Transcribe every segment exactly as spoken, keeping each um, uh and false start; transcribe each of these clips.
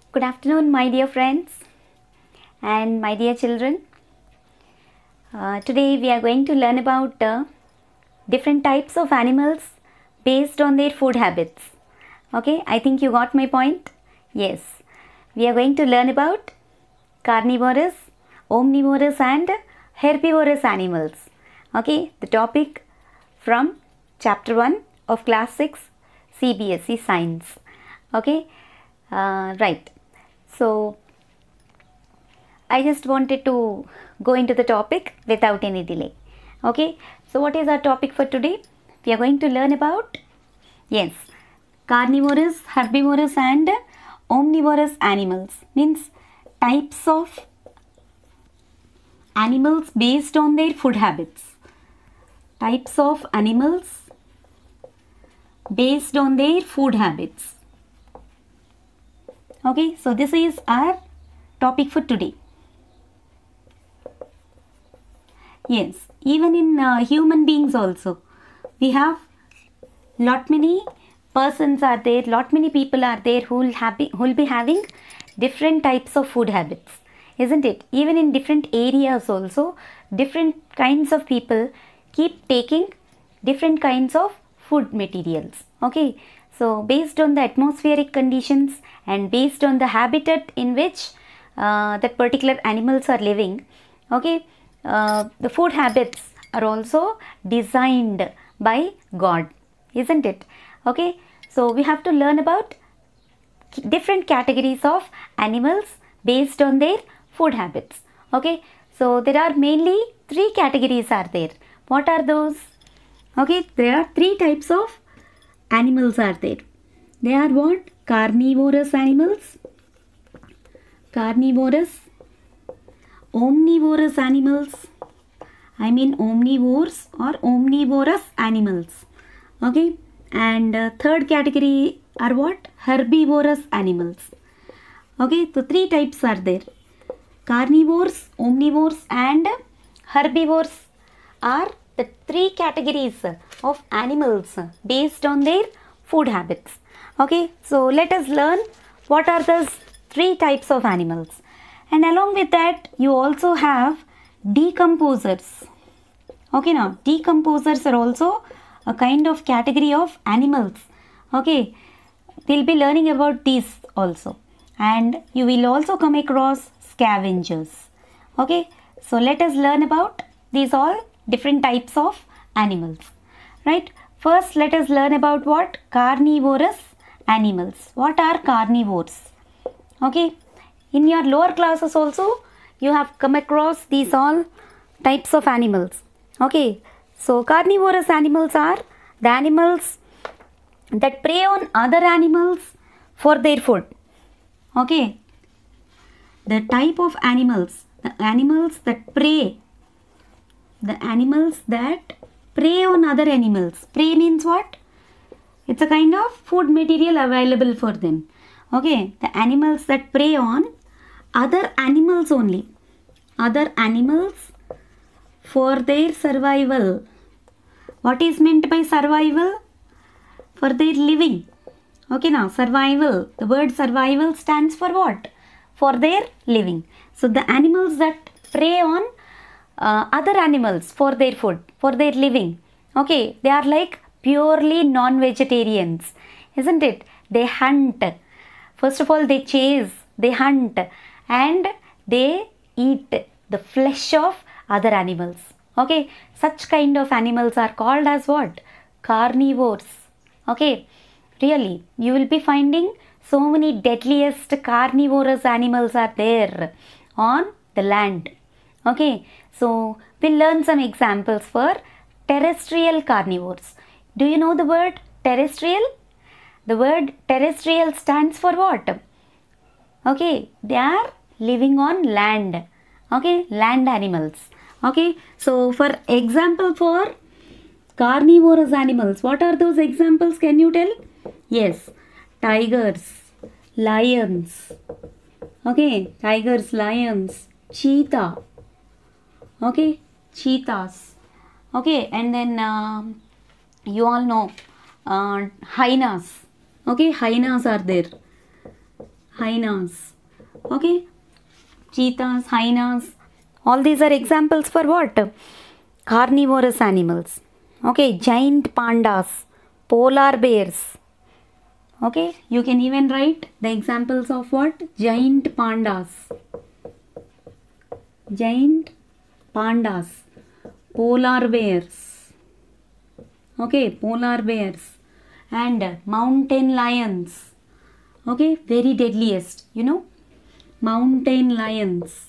Good afternoon, my dear friends and my dear children. Uh, today we are going to learn about uh, different types of animals based on their food habits. Okay, I think you got my point. Yes, we are going to learn about carnivorous, omnivorous and herbivorous animals. Okay, the topic from chapter one of class six C B S E Science. Okay, uh, right. So, I just wanted to go into the topic without any delay. Okay, so what is our topic for today? We are going to learn about, yes, carnivorous, herbivorous and omnivorous animals. Means types of animals based on their food habits. Types of animals based on their food habits. Okay, so this is our topic for today. Yes, even in uh, human beings also, we have lot many persons are there, lot many people are there who will happy who will be having different types of food habits, isn't it? Even in different areas also, different kinds of people keep taking different kinds of food materials. Okay, so based on the atmospheric conditions and based on the habitat in which uh, that particular animals are living, okay, uh, the food habits are also designed by God, isn't it? Okay, so we have to learn about different categories of animals based on their food habits. Okay, so there are mainly three categories are there. What are those? Okay, there are three types of animals are there. They are what? Carnivorous animals, carnivorous, omnivorous animals, I mean omnivores or omnivorous animals. Okay, and uh, third category are what? Herbivorous animals. Okay, so three types are there. Carnivores, omnivores and herbivores are the three categories of animals based on their food habits. Okay, so let us learn what are those three types of animals. And along with that, you also have decomposers. Okay, now decomposers are also a kind of category of animals. Okay, we'll be learning about these also. And you will also come across scavengers. Okay, so let us learn about these all different types of animals. Right, first let us learn about what? Carnivorous animals. What are carnivores? Okay, in your lower classes also you have come across these all types of animals. Okay, so carnivorous animals are the animals that prey on other animals for their food. Okay, the type of animals, the animals that prey, the animals that prey on other animals. Prey means what? It's a kind of food material available for them. Okay, the animals that prey on other animals only, other animals for their survival. What is meant by survival? For their living. Okay, now survival, the word survival stands for what? For their living. So the animals that prey on uh, other animals for their food, for their living. Okay, they are like purely non-vegetarians, isn't it? They hunt. First of all, they chase, they hunt and they eat the flesh of other animals. Okay, such kind of animals are called as what? Carnivores. Okay, really, you will be finding so many deadliest carnivorous animals are there on the land. Okay, so we'll learn some examples for terrestrial carnivores. Do you know the word terrestrial? The word terrestrial stands for what? Okay, they are living on land. Okay, land animals. Okay, so for example for carnivorous animals, what are those examples? Can you tell? Yes, tigers, lions. Okay, tigers, lions, cheetah. Okay, cheetahs. Okay, and then uh, you all know uh, hyenas. Okay, hyenas are there. hyenas. Okay, cheetahs, hyenas, all these are examples for what? Carnivorous animals. Okay, giant pandas, polar bears. Okay, you can even write the examples of what? Giant pandas. Giant pandas, polar bears. Okay, polar bears and mountain lions. Okay, very deadliest, you know, mountain lions.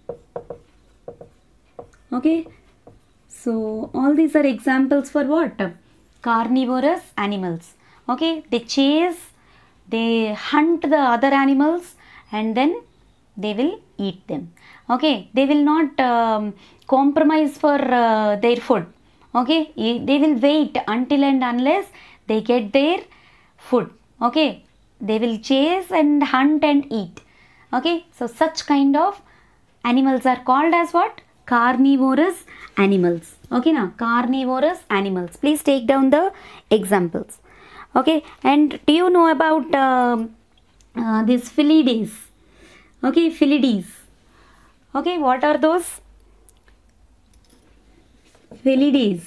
Okay, so all these are examples for what? Carnivorous animals. Okay, they chase, they hunt the other animals and then they will eat them. Okay, they will not um, compromise for uh, their food. Okay, they will wait until and unless they get their food. Okay, they will chase and hunt and eat. Okay, so such kind of animals are called as what? Carnivorous animals. Okay, now carnivorous animals. Please take down the examples. Okay, and do you know about uh, uh, these Felides? Okay, Felides. Okay, what are those? Felides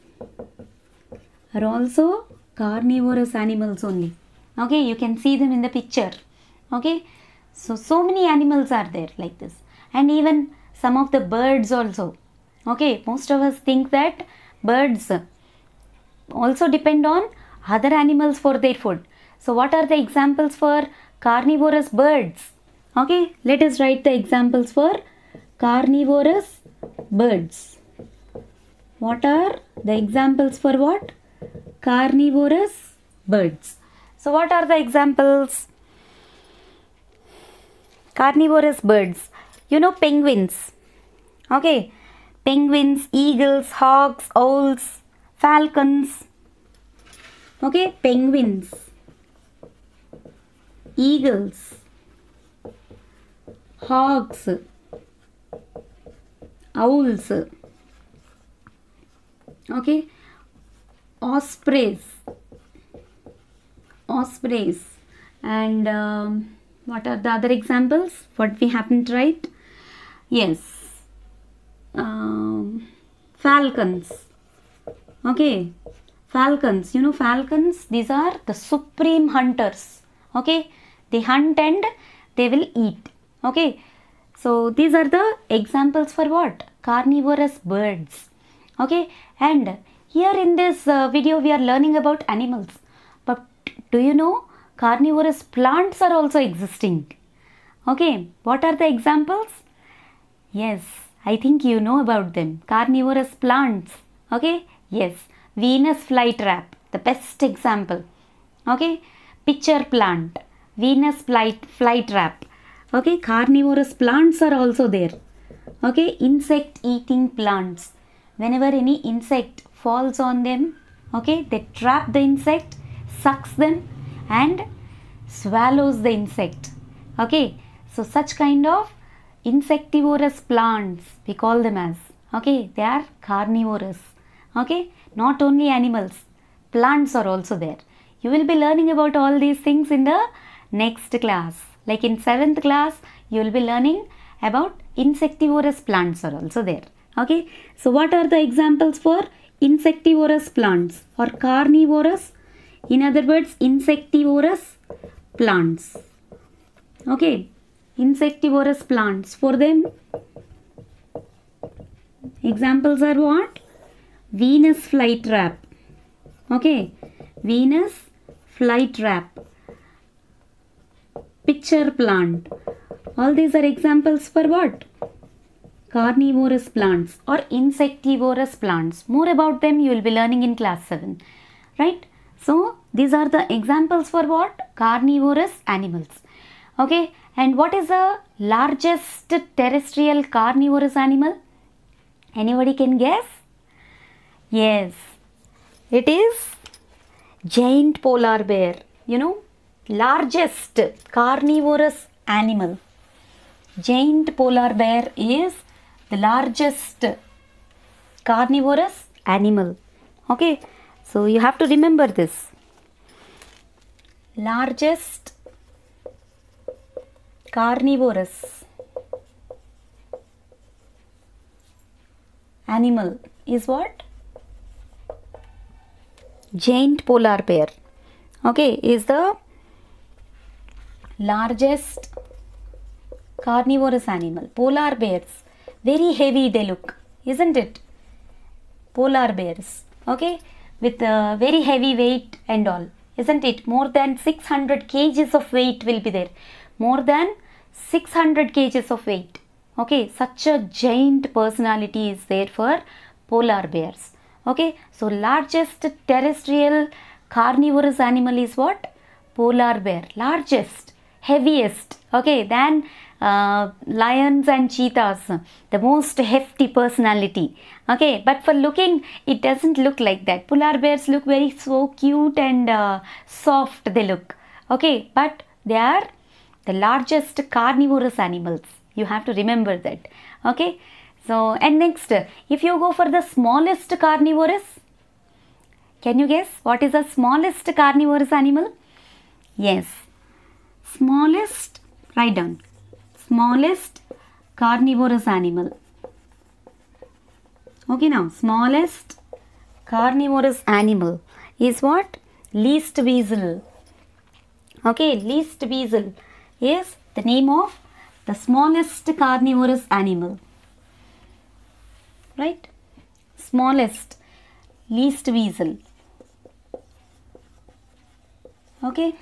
are also carnivorous animals only. Okay, you can see them in the picture. Okay, so so many animals are there like this, and even some of the birds also. Okay, most of us think that birds also depend on other animals for their food. So what are the examples for carnivorous birds? Okay, let us write the examples for carnivorous birds. What are the examples for what? Carnivorous birds. So what are the examples? Carnivorous birds. You know, penguins. Okay, penguins, eagles, hawks, owls, falcons. Okay, penguins, eagles, hawks, owls. Okay, ospreys, ospreys, and um, what are the other examples? What we haven't write? Yes, um, falcons. Okay, falcons. You know falcons. These are the supreme hunters. Okay, they hunt and they will eat. Okay, so these are the examples for what? Carnivorous birds. Okay, and here in this uh, video we are learning about animals, but do you know carnivorous plants are also existing? Okay, what are the examples? Yes, I think you know about them. Carnivorous plants. Okay, yes, Venus flytrap, the best example. Okay, pitcher plant, Venus fly flytrap. Okay, carnivorous plants are also there. Okay, insect eating plants. Whenever any insect falls on them, okay, they trap the insect, sucks them and swallows the insect. Okay, so such kind of insectivorous plants we call them as. Okay, they are carnivorous. Okay, not only animals, plants are also there. You will be learning about all these things in the next class. Like in seventh class, you will be learning about insectivorous plants are also there. Okay, so what are the examples for insectivorous plants or carnivorous? In other words, insectivorous plants. Okay, insectivorous plants. For them, examples are what? Venus flytrap. Okay, Venus flytrap, pitcher plant. All these are examples for what? Carnivorous plants or insectivorous plants. More about them you will be learning in class seven. Right? So, these are the examples for what? Carnivorous animals. Okay, and what is the largest terrestrial carnivorous animal? Anybody can guess? Yes, it is giant polar bear. You know, largest carnivorous animal. Giant polar bear is the largest carnivorous animal. Okay, so you have to remember this. Largest carnivorous animal is what? Giant polar bear. Okay, is the largest carnivorous animal. Polar bears, very heavy they look, isn't it? Polar bears, okay, with a very heavy weight and all, isn't it? More than six hundred kilograms of weight will be there. More than six hundred kilograms of weight. Okay, such a giant personality is there for polar bears. Okay, so largest terrestrial carnivorous animal is what? Polar bear. Largest, heaviest, okay, than uh, lions and cheetahs, the most hefty personality. Okay, but for looking, it doesn't look like that. Polar bears look very so cute and uh, soft they look. Okay, but they are the largest carnivorous animals. You have to remember that. Okay, so and next, if you go for the smallest carnivorous, can you guess what is the smallest carnivorous animal? Yes, smallest, write down, smallest carnivorous animal. Okay, now smallest carnivorous animal is what? Least weasel. Okay, least weasel is the name of the smallest carnivorous animal. Right? Smallest, least weasel. Okay.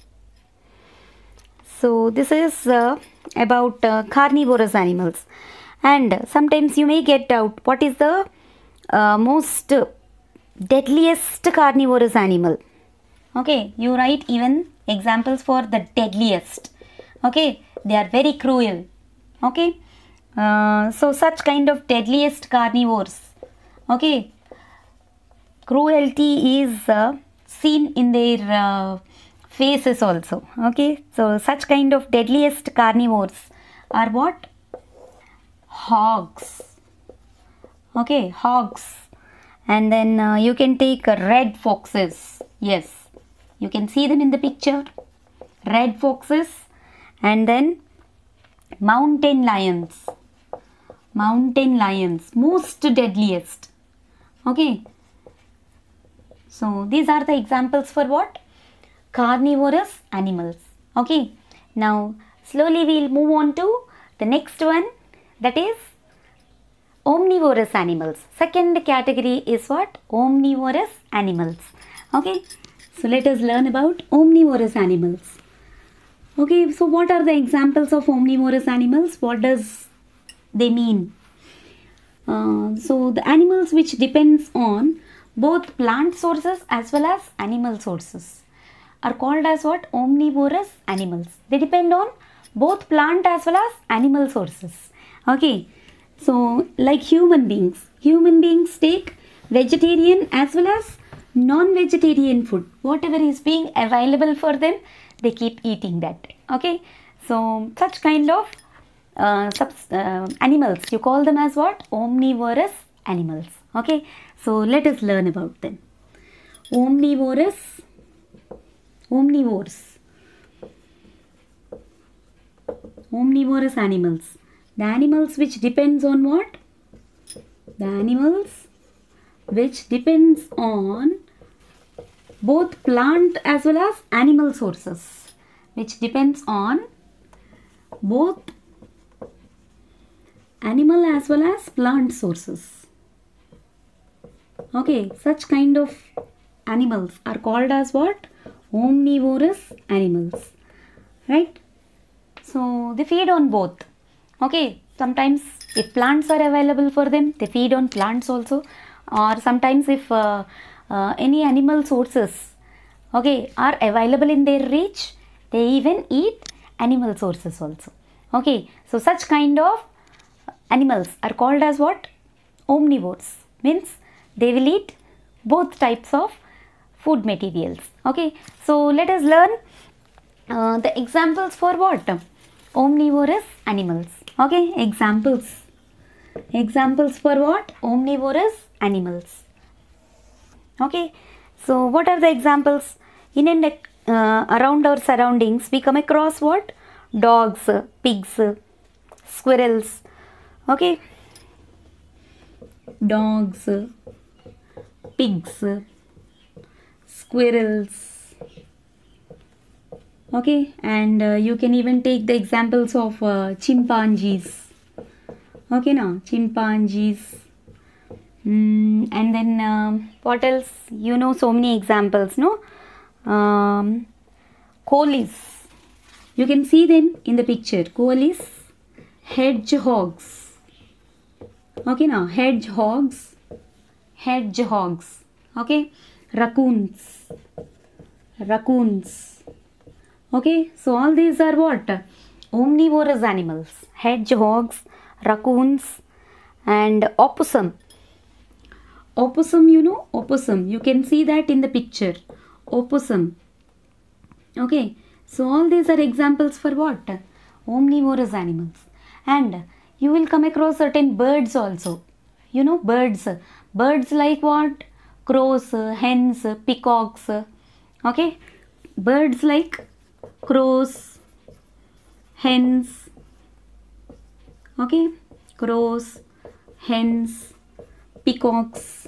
So this is uh, about uh, carnivorous animals. And sometimes you may get doubt, what is the uh, most deadliest carnivorous animal? Okay, you write even examples for the deadliest. Okay, they are very cruel. Okay, uh, so such kind of deadliest carnivores. Okay, cruelty is uh, seen in their uh, faces also. Okay, so such kind of deadliest carnivores are what? Hogs. Okay, hogs. And then uh, you can take uh, red foxes. Yes, you can see them in the picture. Red foxes. And then mountain lions. Mountain lions, most deadliest. Okay. So these are the examples for what? Carnivorous animals. Okay. Now slowly we will move on to the next one, that is omnivorous animals. Second category is what? Omnivorous animals. Okay. So let us learn about omnivorous animals. Okay, so what are the examples of omnivorous animals? What does they mean? Uh, so the animals which depends on both plant sources as well as animal sources are called as what? Omnivorous animals. They depend on both plant as well as animal sources. Okay, so like human beings. Human beings take vegetarian as well as non-vegetarian food. Whatever is being available for them, they keep eating that. Okay, so such kind of uh, subs, uh, animals, you call them as what? Omnivorous animals. Okay, so let us learn about them. Omnivorous, omnivores, omnivorous animals. The animals which depends on what? The animals which depends on both plant as well as animal sources. Which depends on both animal as well as plant sources. Okay, such kind of animals are called as what? Omnivorous animals. Right? So they feed on both. Okay, sometimes if plants are available for them, they feed on plants also. Or sometimes if uh, uh, any animal sources, okay, are available in their reach, they even eat animal sources also. Okay, so such kind of animals are called as what? Omnivores. Means they will eat both types of food materials. Okay, so let us learn uh, the examples for what? Omnivorous animals. Okay, examples. Examples for what? Omnivorous animals. Okay, so what are the examples? In and uh, around our surroundings, we come across what? dogs, pigs, squirrels. Okay, dogs, pigs, squirrels. Okay, and uh, you can even take the examples of uh, chimpanzees. Okay, now chimpanzees. Mm, and then um, what else? You know, so many examples, no? Um, coolies. You can see them in the picture. Coolies, hedgehogs. Okay, now hedgehogs, hedgehogs. Okay, raccoons, raccoons. Okay, so all these are what? Omnivorous animals. Hedgehogs, raccoons, and opossum. Opossum, you know, opossum. You can see that in the picture. Opossum. Okay, so all these are examples for what? Omnivorous animals. And you will come across certain birds also. You know, birds. Birds like what? Crows, hens, peacocks. Okay, birds like crows, hens. Okay, crows, hens, peacocks.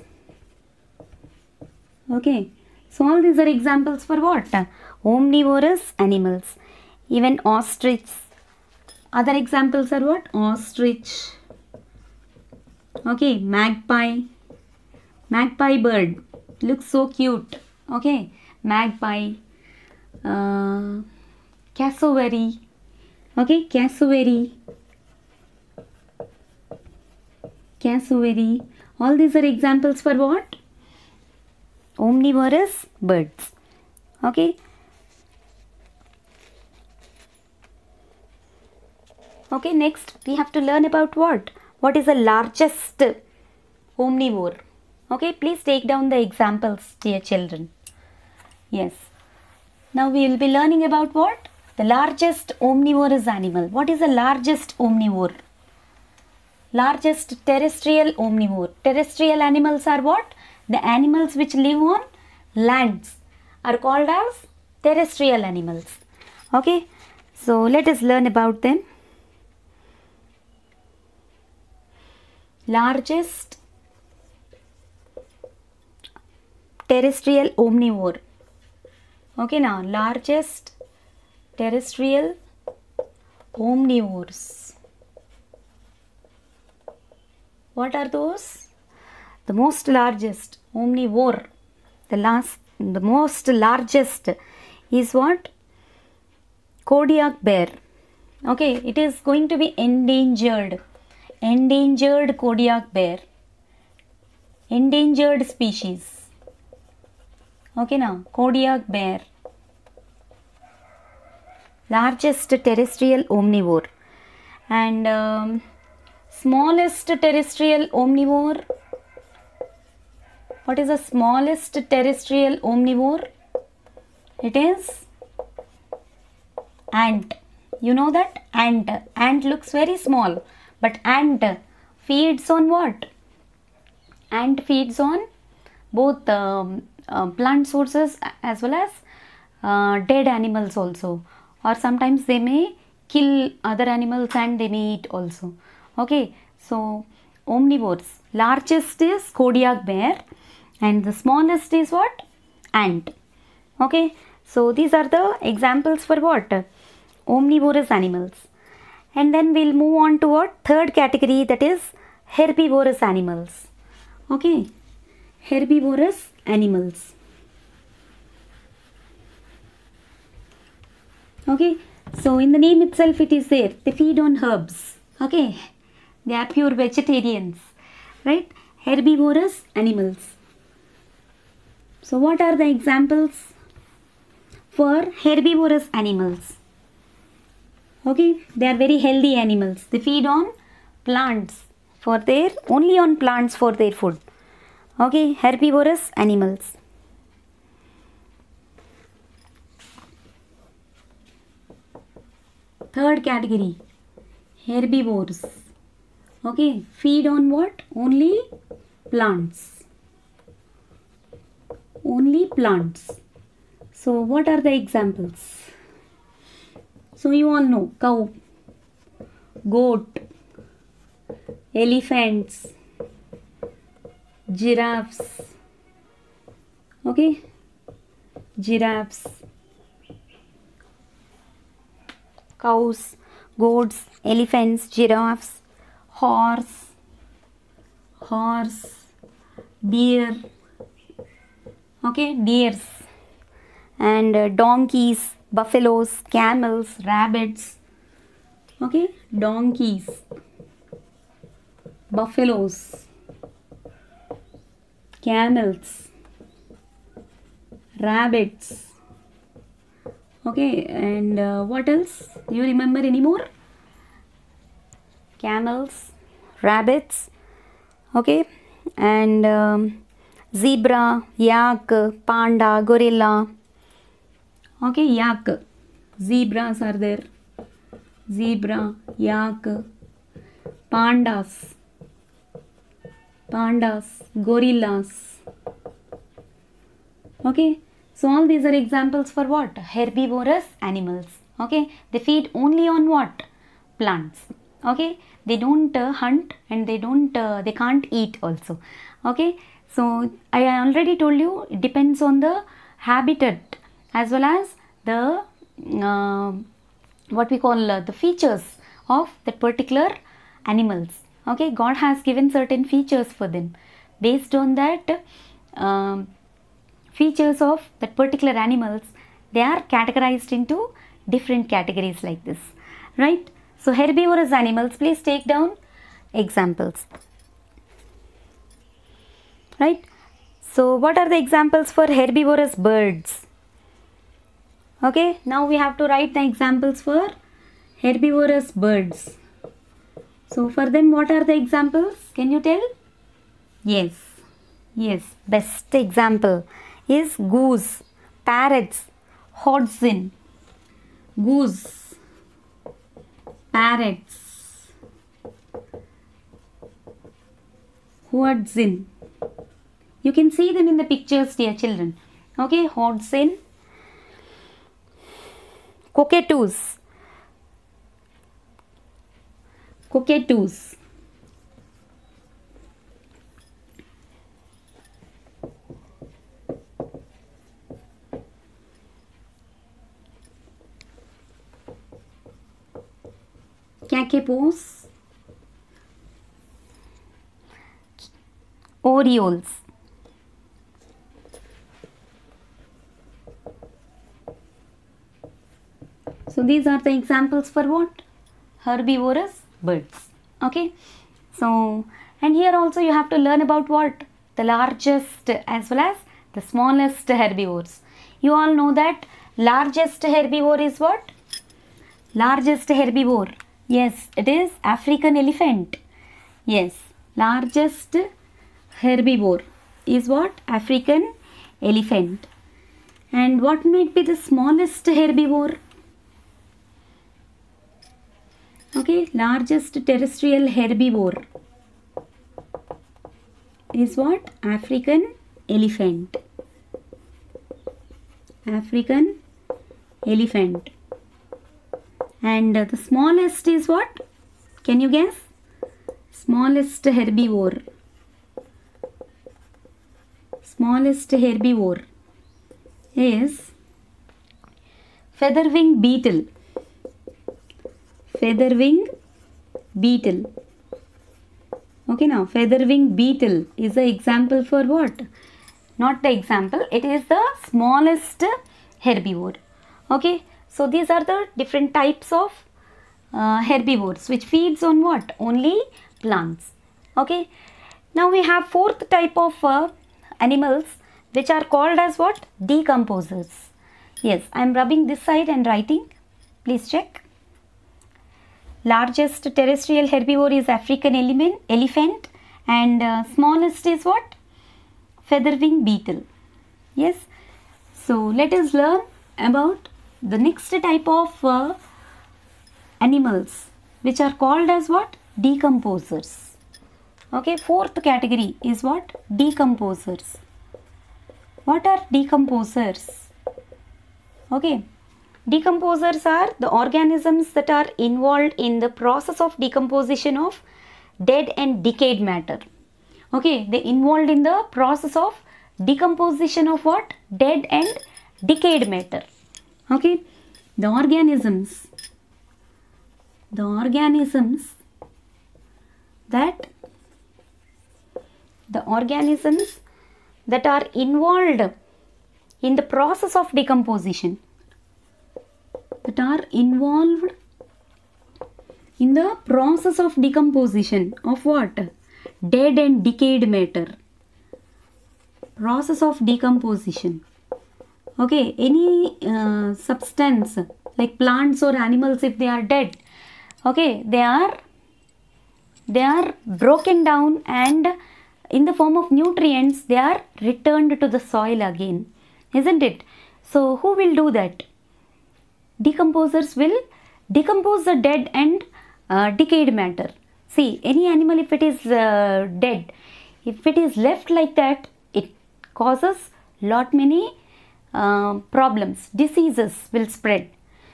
Okay, so all these are examples for what? Omnivorous animals. Even ostrich. Other examples are what? Ostrich. Okay, magpie. Magpie bird. Looks so cute. Okay, magpie. Uh, cassowary. Okay, cassowary. Cassowary. All these are examples for what? Omnivorous birds. Okay. Okay, next we have to learn about what? What is the largest omnivore? Okay, please take down the examples, dear children. Yes. Now we will be learning about what? The largest omnivorous animal. What is the largest omnivore? Largest terrestrial omnivore. Terrestrial animals are what? The animals which live on lands are called as terrestrial animals. Okay, so let us learn about them. Largest terrestrial omnivore. Okay, now largest terrestrial omnivores. What are those? The most largest omnivore, the last, the most largest is what? Kodiak bear. Okay, it is going to be endangered. Endangered Kodiak bear. Endangered species. Okay, now Kodiak bear. Largest terrestrial omnivore. And um, smallest terrestrial omnivore. What is the smallest terrestrial omnivore? It is ant. You know that? Ant. Ant looks very small. But ant feeds on what? Ant feeds on both um, uh, plant sources as well as uh, dead animals also. Or sometimes they may kill other animals and they may eat also. Okay. So, omnivores. Largest is Kodiak bear. And the smallest is what? Ant. Okay. So, these are the examples for what? Omnivorous animals. And then we'll move on to what? Third category, that is herbivorous animals. Okay. Herbivorous animals. Okay. So, in the name itself it is there. They feed on herbs. Okay. They are pure vegetarians. Right. Herbivorous animals. So, what are the examples for herbivorous animals? Okay, they are very healthy animals. They feed on plants for their, only on plants for their food. Okay, herbivorous animals. Third category, herbivores. Okay, feed on what? Only plants. Only plants. So, what are the examples? So you all know cow, goat, elephants, giraffes. Okay, giraffes, cows, goats, elephants, giraffes, horse, horse, deer. Okay, deers, and uh, donkeys, buffaloes, camels, rabbits. Okay, donkeys, buffaloes, camels, rabbits. Okay, and uh, what else? Do you remember any more? Camels, rabbits. Okay, and um, zebra, yak, panda, gorilla. Okay, yak, zebras are there. Zebra, yak, pandas, pandas, gorillas. Okay, so all these are examples for what? Herbivorous animals. Okay, they feed only on what? Plants. Okay, they don't uh, hunt, and they don't uh, they can't eat also. Okay, so I already told you it depends on the habitat as well as the uh, what we call uh, the features of that particular animals. Okay, God has given certain features for them. Based on that um, features of that particular animals, they are categorized into different categories like this, right? So herbivorous animals, please take down examples, right? So what are the examples for herbivorous birds? Okay, now we have to write the examples for herbivorous birds. So for them, what are the examples? Can you tell? Yes, yes, best example is goose, parrots, hodgkin, goose, parrots, hodgkin. You can see them in the pictures, dear children. Okay, hodgkin, cockatoos, cockatoos, kakapos, orioles. So these are the examples for what? Herbivorous birds. Okay, so and here also you have to learn about what? The largest as well as the smallest herbivores. You all know that largest herbivore is what? Largest herbivore, yes, it is African elephant. Yes, largest herbivore is what? African elephant. And what might be the smallest herbivore? Okay, largest terrestrial herbivore is what? African elephant. African elephant. And uh, the smallest is what? Can you guess? Smallest herbivore. Smallest herbivore is featherwing beetle. Featherwing beetle. Okay, now featherwing beetle is the example for what? Not the example, it is the smallest herbivore. Okay, so these are the different types of uh, herbivores which feeds on what? Only plants. Okay, now we have fourth type of uh, animals which are called as what? Decomposers. Yes, I am rubbing this side and writing. Please check. Largest terrestrial herbivore is African element, elephant, and uh, smallest is what? Featherwing beetle. Yes. So let us learn about the next type of uh, animals which are called as what? Decomposers. Okay, fourth category is what? Decomposers. What are decomposers? Okay, Decomposers are the organisms that are involved in the process of decomposition of dead and decayed matter. Okay, they involved in the process of decomposition of what? Dead and decayed matter. Okay, the organisms, the organisms that, the organisms that are involved in the process of decomposition, that are involved in the process of decomposition of what? Dead and decayed matter. Process of decomposition. Okay, any uh, substance like plants or animals, if they are dead, okay, they are they are broken down and in the form of nutrients they are returned to the soil again, isn't it? So who will do that? Decomposers will decompose the dead and uh, decayed matter. See, any animal, if it is uh, dead, if it is left like that, it causes lot many uh, problems, diseases will spread,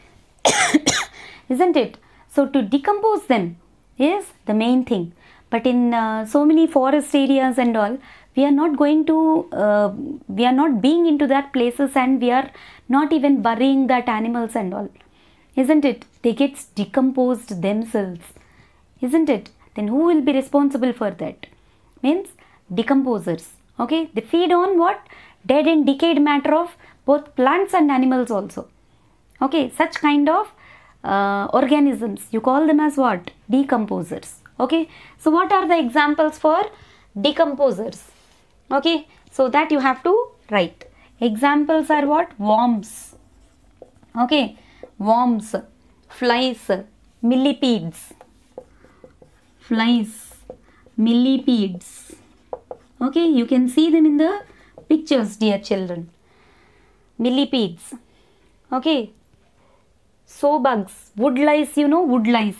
isn't it? So to decompose them is the main thing. But in uh, so many forest areas and all, we are not going to, uh, we are not being into that places, and we are not even burying that animals and all, isn't it? They get decomposed themselves, isn't it? Then who will be responsible for that? Means decomposers. Okay, they feed on what? Dead and decayed matter of both plants and animals also. Okay, such kind of uh, organisms, you call them as what? Decomposers. Okay, so what are the examples for decomposers? Okay, so that you have to write. Examples are what? Worms. Okay, worms, flies, millipedes, flies, millipedes. Okay, you can see them in the pictures, dear children. Millipedes. Okay, sow bugs, wood lice, you know, wood lice,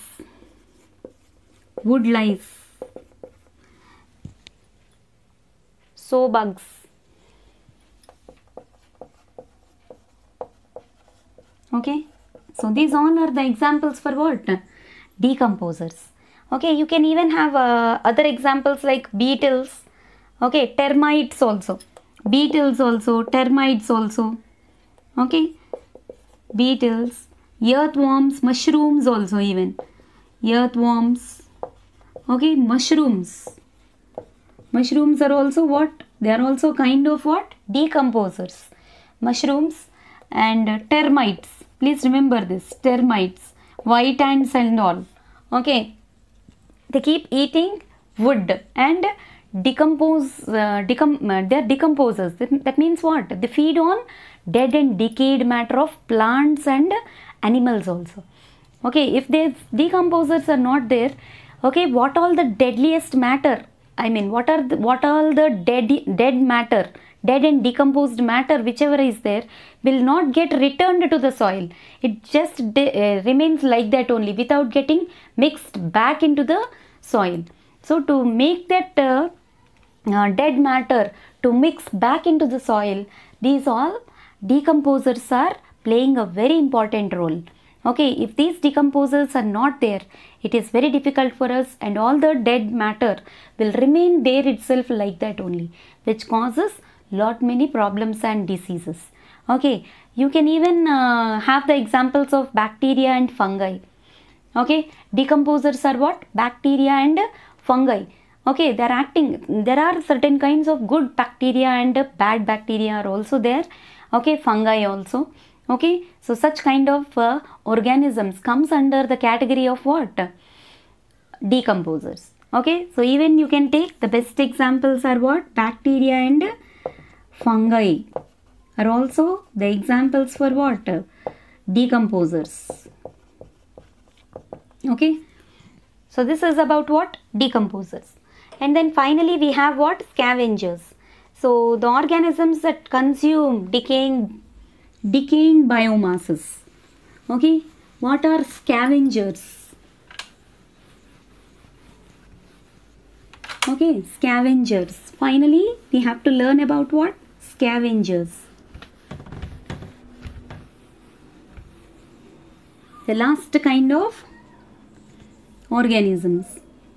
wood lice, sow bugs. Okay, so these all are the examples for what? Decomposers. Okay, you can even have uh, other examples like beetles. Okay, termites also, beetles also, termites also. Okay, beetles, earthworms, mushrooms also, even earthworms. Okay, mushrooms. Mushrooms are also what? They are also kind of what? Decomposers. Mushrooms and termites. Please remember this, termites, white ants and all. Okay, they keep eating wood and decompose, uh, decom uh, they are decomposers. That, that means what? They feed on dead and decayed matter of plants and animals also. Okay, if these decomposers are not there, okay, what all the deadliest matter, I mean, what are the, what all the dead, dead matter, dead and decomposed matter, whichever is there, will not get returned to the soil. It just uh, remains like that only, without getting mixed back into the soil. So to make that uh, uh, dead matter to mix back into the soil, these all decomposers are playing a very important role. Okay, if these decomposers are not there, it is very difficult for us, and all the dead matter will remain there itself like that only, which causes lot many problems and diseases. Okay, you can even uh, have the examples of bacteria and fungi. Okay, decomposers are what? Bacteria and fungi. Okay, they are acting, there are certain kinds of good bacteria and bad bacteria are also there. Okay, fungi also. Okay, so such kind of uh, organisms comes under the category of what? Decomposers. Okay, so even you can take the best examples are what? Bacteria and fungi are also the examples for what? Decomposers. Okay, so this is about what? Decomposers. And then finally we have what? Scavengers. So the organisms that consume decaying decaying biomasses. Okay, what are scavengers? Okay, scavengers. Finally we have to learn about what? Scavengers. the last kind of organisms.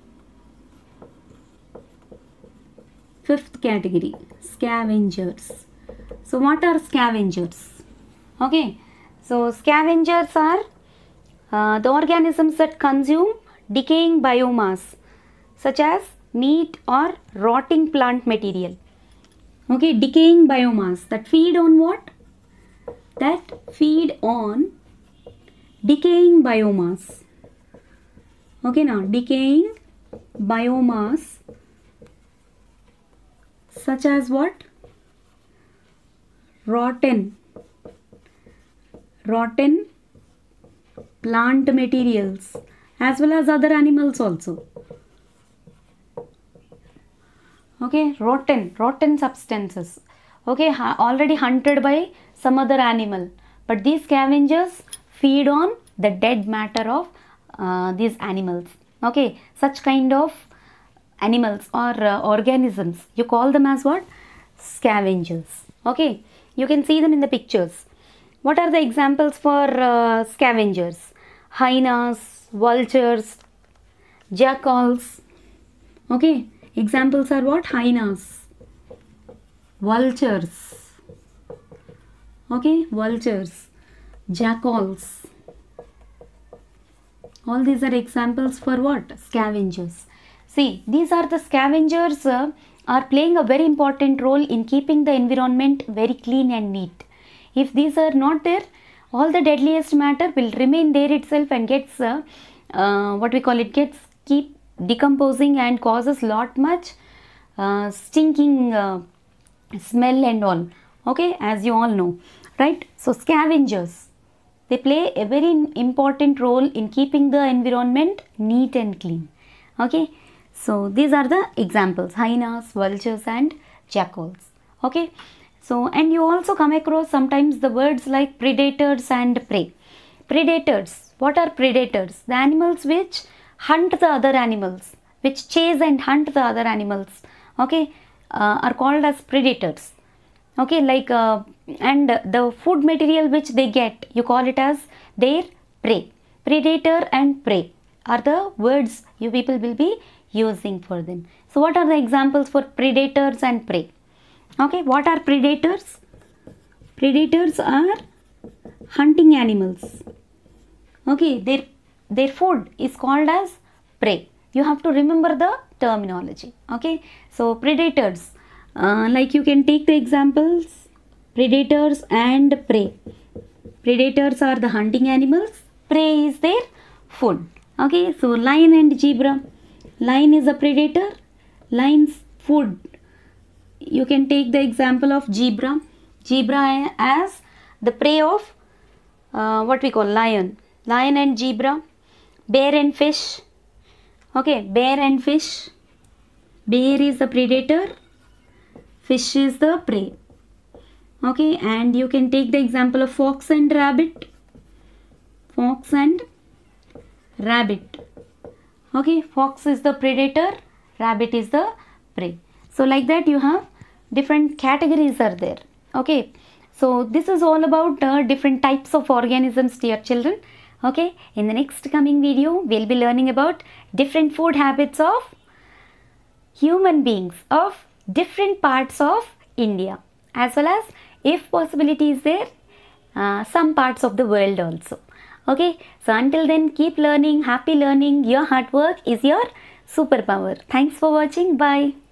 Fifth category, scavengers. So what are scavengers? Okay, so scavengers are uh, the organisms that consume decaying biomass such as meat or rotting plant material. Okay, decaying biomass that feed on what? That feed on decaying biomass. Okay, now decaying biomass such as what? Rotten, rotten plant materials as well as other animals also. Okay, rotten, rotten substances. Okay, already hunted by some other animal. But these scavengers feed on the dead matter of uh, these animals. Okay, such kind of animals or uh, organisms, you call them as what? Scavengers. Okay, you can see them in the pictures. What are the examples for uh, scavengers? Hyenas, vultures, jackals. Okay, examples are what? Hyenas, vultures. Okay, vultures, jackals. All these are examples for what? Scavengers. See, these are the scavengers uh, are playing a very important role in keeping the environment very clean and neat. If these are not there, all the deadliest matter will remain there itself and gets uh, uh, what we call it gets keep decomposing and causes lot much uh, stinking uh, smell and all. Okay, as you all know, right? So scavengers, they play a very important role in keeping the environment neat and clean. Okay, so these are the examples: hyenas, vultures and jackals. Okay, so and you also come across sometimes the words like predators and prey. Predators, what are predators? The animals which hunt the other animals, which chase and hunt the other animals. Okay, uh, are called as predators. Okay, like uh, and the food material which they get, you call it as their prey. Predator and prey are the words you people will be using for them. So what are the examples for predators and prey? Okay, what are predators? Predators are hunting animals. Okay, their their food is called as prey. You have to remember the terminology. Okay, so predators, uh, like you can take the examples: predators and prey. Predators are the hunting animals, prey is their food. Okay, so lion and zebra. Lion is a predator, lion's food. You can take the example of zebra. Zebra as the prey of uh, what we call lion. Lion and zebra. Bear and fish. Okay, bear and fish. Bear is the predator, fish is the prey. Okay, and you can take the example of fox and rabbit. Fox and rabbit. Okay, fox is the predator, rabbit is the prey. So like that you have different categories are there. Okay, so this is all about uh, different types of organisms, dear children. Okay, in the next coming video we'll be learning about different food habits of human beings of different parts of India, as well as, if possibility is there, uh, some parts of the world also. Okay, so until then, keep learning, happy learning. Your hard work is your superpower. Thanks for watching. Bye.